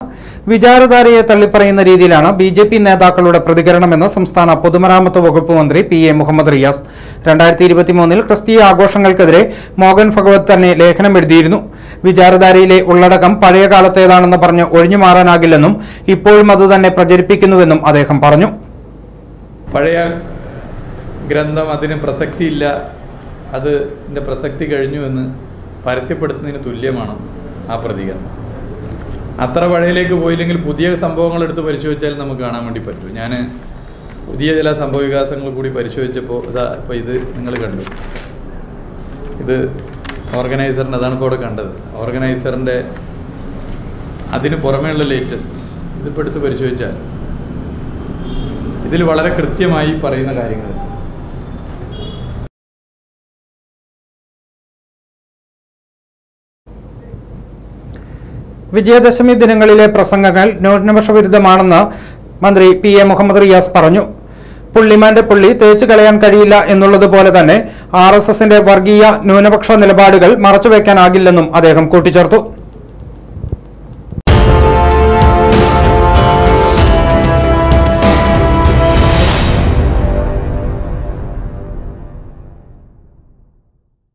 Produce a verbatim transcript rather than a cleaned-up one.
വിചാരധാരയെ തള്ളിപ്പറയുന്ന രീതിയിലാണ് B J P നേതാക്കളുടെ പ്രതികരണമെന്ന് സംസ്ഥാന പൊതുമരാമത്ത് വകുപ്പ് മന്ത്രി പി എ മുഹമ്മദ് റിയാസ്. രണ്ടായിരത്തി ഇരുപത്തിമൂന്നിൽ ക്രിസ്തീയ ആഘോഷങ്ങൾക്കെതിരെ മോഹൻ ഭഗവത് തന്നെ ലേഖനം എഴുതിയിരുന്നു. വിചാരധാരയിലെ ഉള്ളടക്കം പഴയ കാലത്തേതാണെന്ന് പറഞ്ഞ് ഒഴിഞ്ഞു മാറാനാകില്ലെന്നും ഇപ്പോഴും അത് തന്നെ പ്രചരിപ്പിക്കുന്നുവെന്നും അദ്ദേഹം പറഞ്ഞു. പഴയ ഗ്രന്ഥം അതിന് പ്രസക്തിയില്ല, അതിൻ്റെ പ്രസക്തി കഴിഞ്ഞുവെന്ന് പരസ്യപ്പെടുത്തുന്നതിന് തുല്യമാണ് ആ പ്രതികരണം. അത്ര പഴയയിലേക്ക് പോയില്ലെങ്കിൽ പുതിയ സംഭവങ്ങൾ എടുത്ത് പരിശോധിച്ചാൽ നമുക്ക് കാണാൻ വേണ്ടി പറ്റും. ഞാൻ പുതിയ ചില സംഭവ വികാസങ്ങൾ കൂടി പരിശോധിച്ചപ്പോൾ ഇതാ ഇപ്പോൾ ഇത് നിങ്ങൾ കണ്ടു. ഇത് ഓർഗനൈസറിൻ്റെ, അതാണ് ഇപ്പോൾ ഇവിടെ കണ്ടത്, ഓർഗനൈസറിൻ്റെ അതിന് പുറമേയുള്ള ലേറ്റസ്റ്റ് ഇതിപ്പോൾ എടുത്ത് പരിശോധിച്ചാൽ ഇതിൽ വളരെ കൃത്യമായി പറയുന്ന കാര്യങ്ങൾ. വിജയദശമി ദിനങ്ങളിലെ പ്രസംഗങ്ങൾ ന്യൂനപക്ഷ വിരുദ്ധമാണെന്ന് മന്ത്രി പി എ മുഹമ്മദ് റിയാസ് പറഞ്ഞു. പുള്ളിമാന്റെ പുള്ളി തേച്ചു കളയാൻ കഴിയില്ല എന്നുള്ളതുപോലെ തന്നെ ആർ എസ് എസിന്റെ വർഗീയ ന്യൂനപക്ഷ നിലപാടുകൾ മറച്ചുവെക്കാനാകില്ലെന്നും അദ്ദേഹം കൂട്ടിച്ചേർത്തു.